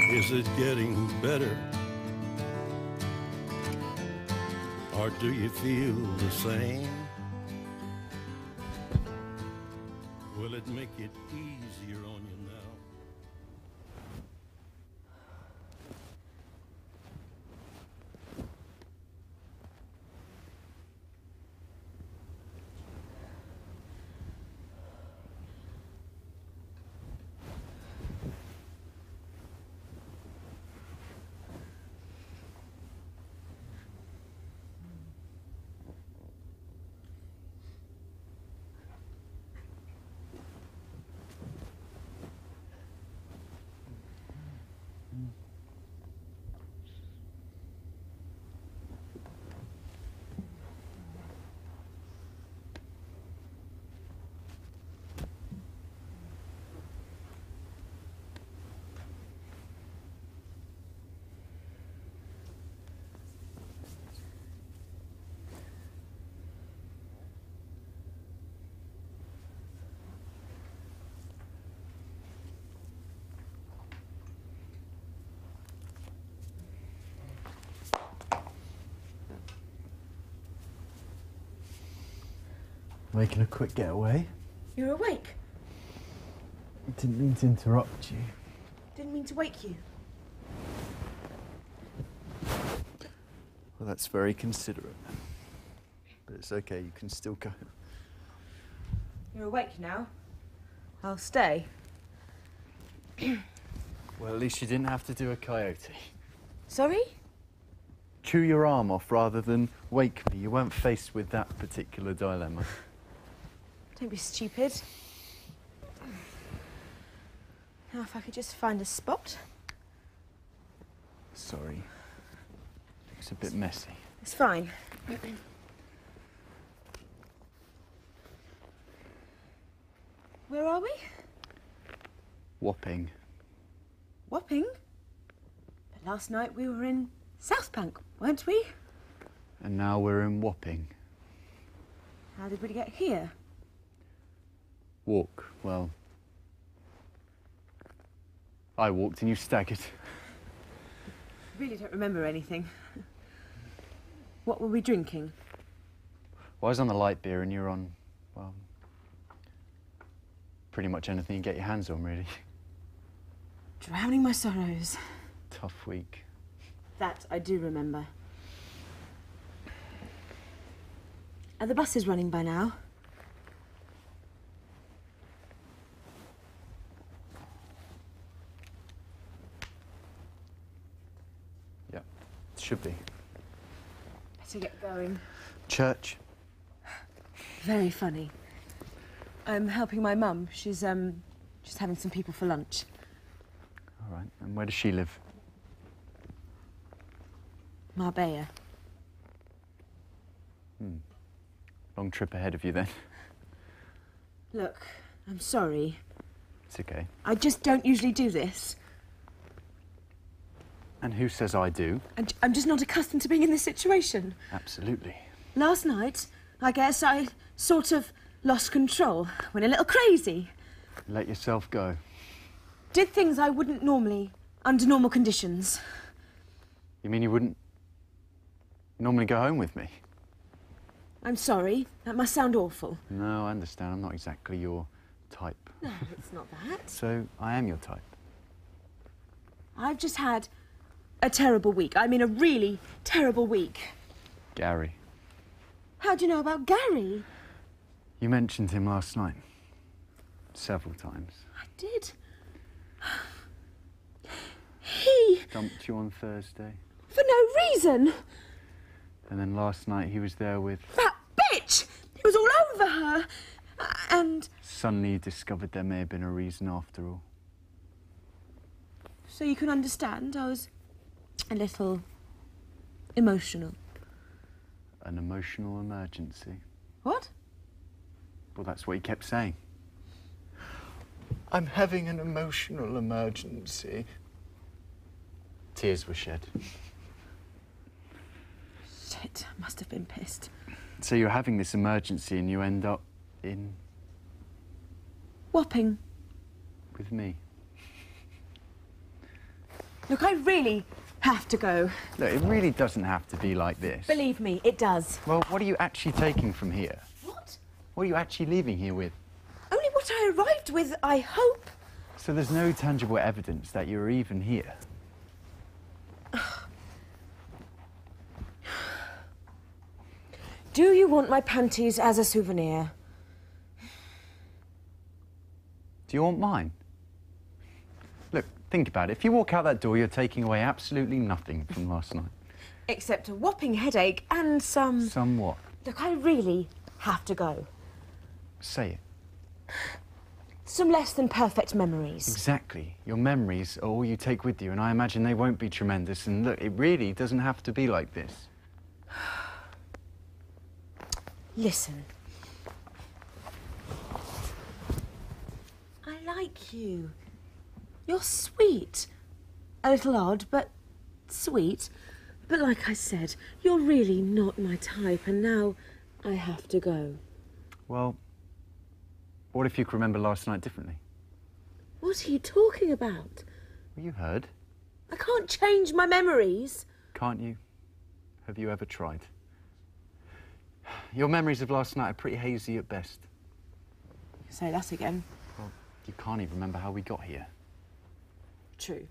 Is it getting better? Or do you feel the same? Will it make it easier on you now? Making a quick getaway. You're awake? Didn't mean to interrupt you. Didn't mean to wake you. Well, that's very considerate. But it's okay, you can still go. You're awake now. I'll stay. Well, at least you didn't have to do a coyote. Sorry? Chew your arm off rather than wake me. You weren't faced with that particular dilemma. Don't be stupid. Now, if I could just find a spot. Sorry. It's a bit messy. It's fine. Where are we? Wapping. Wapping? But last night we were in Southbank, weren't we? And now we're in Wapping. How did we get here? Walk, well... I walked and you staggered. I really don't remember anything. What were we drinking? Well, I was on the light beer and you're on, well... pretty much anything you get your hands on, really. Drowning my sorrows. Tough week. That I do remember. Are the buses running by now? Yeah, it should be. Better get going. Church? Very funny. I'm helping my mum. She's just having some people for lunch. All right, and where does she live? Marbella. Long trip ahead of you then. Look, I'm sorry. It's okay. I just don't usually do this. And who says I do? I'm just not accustomed to being in this situation. Absolutely. Last night, I guess I sort of lost control, went a little crazy. Let yourself go. Did things I wouldn't normally, under normal conditions. You mean you wouldn't normally go home with me? I'm sorry, that must sound awful. No, I understand. I'm not exactly your type. No, it's not that. So, I am your type. I've just had a terrible week. I mean, a really terrible week. Gary. How do you know about Gary? You mentioned him last night. Several times. I did. He... Dumped you on Thursday. For no reason. And then last night he was there with... That bitch! He was all over her. And... Suddenly you discovered there may have been a reason after all. So you can understand, I was a little emotional. An emotional emergency. What? Well, that's what he kept saying. I'm having an emotional emergency. Tears were shed. Shit, I must have been pissed. So you're having this emergency and you end up in... Wapping. with me. Look, I really have to go. Look, it really doesn't have to be like this. Believe me, it does. Well, what are you actually taking from here? What? What are you actually leaving here with? Only what I arrived with, I hope. So there's no tangible evidence that you're even here? Do you want my panties as a souvenir? Do you want mine? Look, think about it. If you walk out that door, you're taking away absolutely nothing from last night. Except a whopping headache and some... Some what? Look, I really have to go. Say it. Some less than perfect memories. Exactly. Your memories are all you take with you, and I imagine they won't be tremendous. And look, it really doesn't have to be like this. Listen. I like you. You're sweet. A little odd, but sweet. But like I said, you're really not my type, and now I have to go. Well, what if you could remember last night differently? What are you talking about? Well, you heard. I can't change my memories. Can't you? Have you ever tried? Your memories of last night are pretty hazy at best. Say that again. Well, you can't even remember how we got here. True.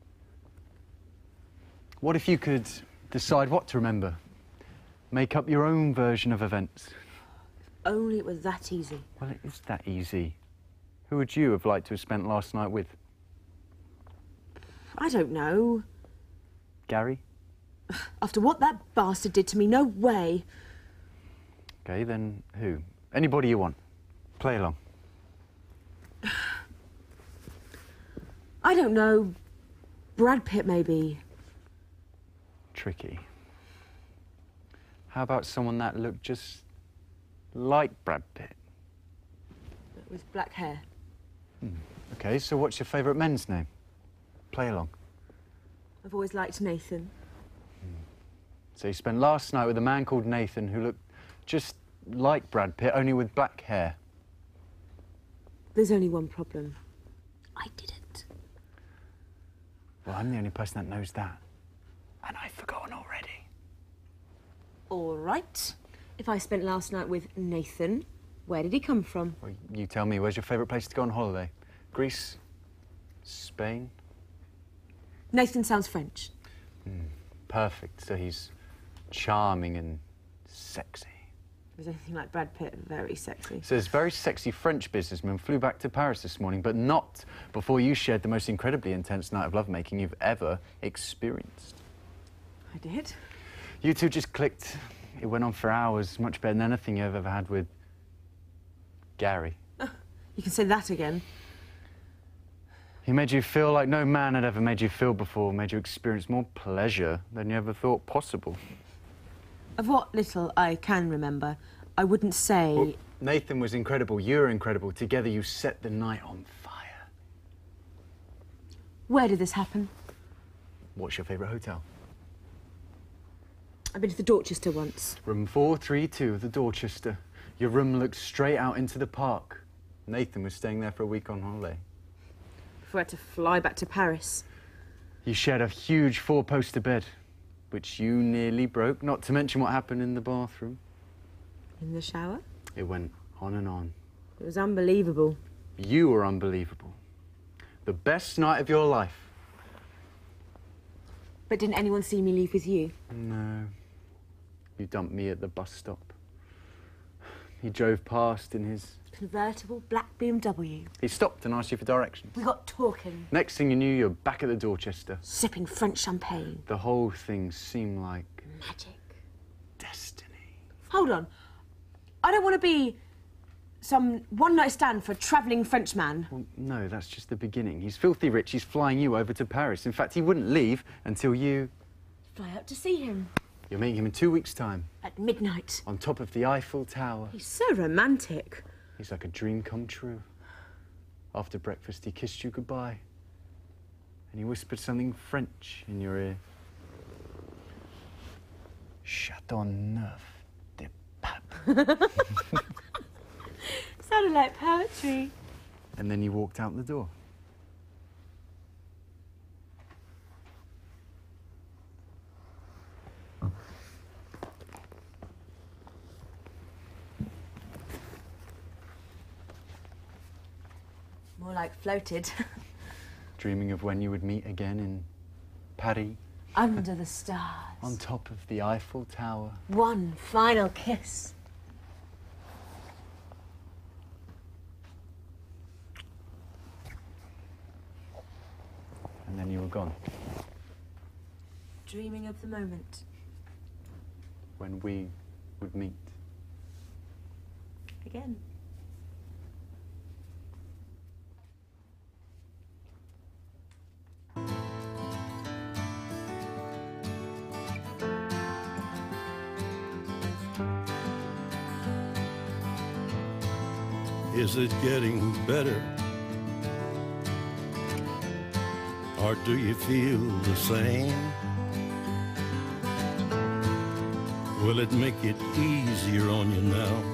What if you could decide what to remember? Make up your own version of events. Only it was that easy. Well, it is that easy. Who would you have liked to have spent last night with? I don't know. Gary? After what that bastard did to me, no way. OK, then who? Anybody you want. Play along. I don't know. Brad Pitt, maybe. Tricky. How about someone that looked just like Brad Pitt? With black hair. OK, so what's your favourite men's name? Play along. I've always liked Nathan. So you spent last night with a man called Nathan who looked just like Brad Pitt, only with black hair. There's only one problem. I didn't. Well, I'm the only person that knows that. And I've forgotten already. All right. If I spent last night with Nathan, where did he come from? Well, you tell me, where's your favourite place to go on holiday? Greece? Spain? Nathan sounds French. Perfect. So he's charming and sexy. Is anything like Brad Pitt very sexy? So this very sexy French businessman flew back to Paris this morning, but not before you shared the most incredibly intense night of lovemaking you've ever experienced. I did. You two just clicked. It went on for hours, much better than anything you've ever had with Gary. You can say that again. He made you feel like no man had ever made you feel before, made you experience more pleasure than you ever thought possible. Of what little I can remember, I wouldn't say... Well, Nathan was incredible, you were incredible. Together you set the night on fire. Where did this happen? What's your favourite hotel? I've been to the Dorchester once. Room 432 of the Dorchester. Your room looked straight out into the park. Nathan was staying there for a week on holiday. Before I had to fly back to Paris. You shared a huge four-poster bed, which you nearly broke, not to mention what happened in the bathroom. In the shower? It went on and on. It was unbelievable. You were unbelievable. The best night of your life. But didn't anyone see me leave with you? No. You dumped me at the bus stop. He drove past in his... convertible black BMW. He stopped and asked you for directions. We got talking. Next thing you knew, you were back at the Dorchester. Sipping French champagne. The whole thing seemed like... Magic. destiny. Hold on. I don't want to be some one-night stand for a travelling Frenchman. Well, no, that's just the beginning. He's filthy rich. He's flying you over to Paris. In fact, he wouldn't leave until you... Fly out to see him. You're meeting him in 2 weeks' time. At midnight. On top of the Eiffel Tower. He's so romantic. He's like a dream come true. After breakfast, he kissed you goodbye. And he whispered something French in your ear. Chateauneuf de Pape. Sounded like poetry. And then you walked out the door. like floated. Dreaming of when you would meet again in Paris. Under the stars. On top of the Eiffel Tower. One final kiss. And then you were gone. Dreaming of the moment. When we would meet. Again. Is it getting better? Or do you feel the same? Will it make it easier on you now?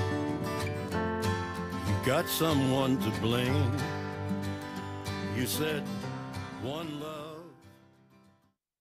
You got someone to blame. You said one love.